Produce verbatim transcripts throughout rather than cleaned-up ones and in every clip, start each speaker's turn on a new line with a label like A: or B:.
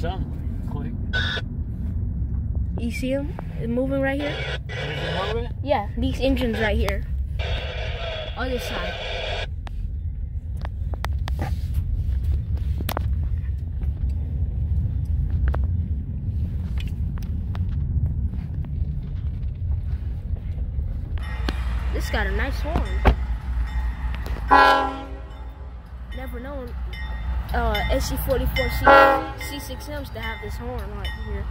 A: something quick.
B: You see them? It's moving right here.
A: Is it moving?
B: Yeah, these engines right here. Other side. This got a nice horn. Never known uh, S C forty-four C six Ms to have this horn right here.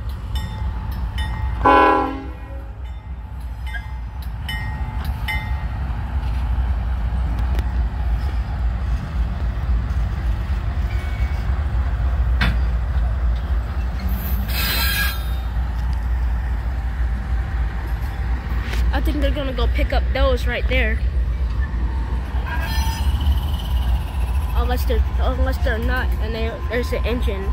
B: I think they're gonna go pick up those right there. Unless they're unless they're not, and they, there's the engine.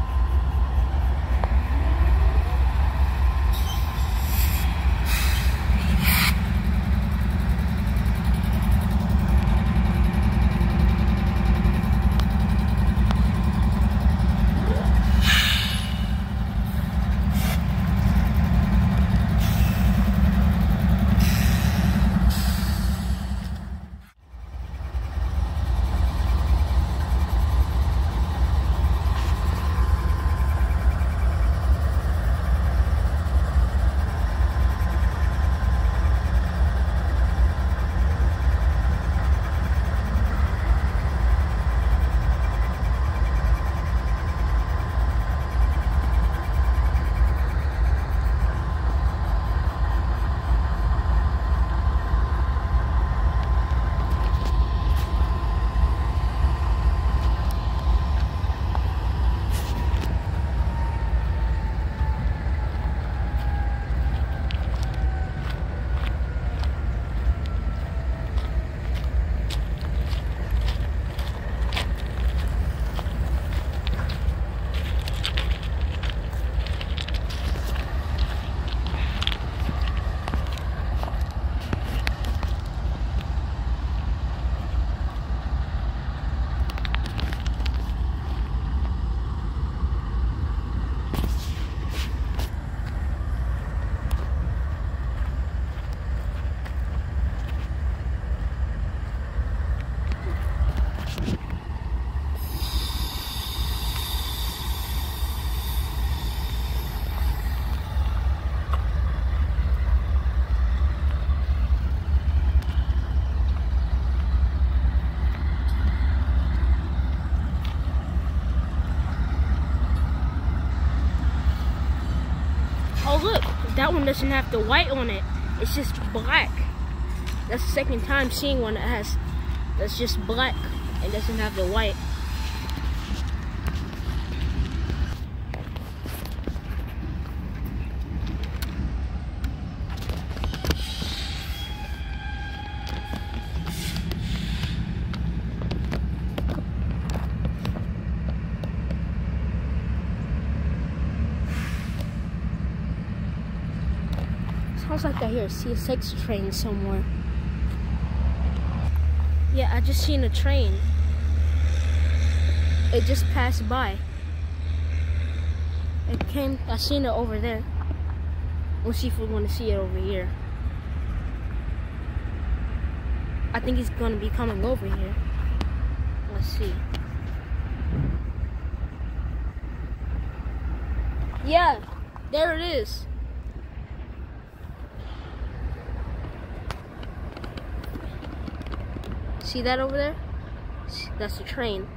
B: Oh look, that one doesn't have the white on it. It's just black. That's the second time seeing one that has, that's just black and doesn't have the white. Sounds like I hear a C S X train somewhere. Yeah, I just seen a train. It just passed by. It came, I seen it over there. We'll see if we want to see it over here. I think he's gonna be coming over here. Let's see. Yeah, there it is. See that over there? That's the train.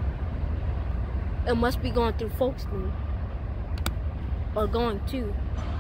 B: It must be going through Folkestone. Or going to.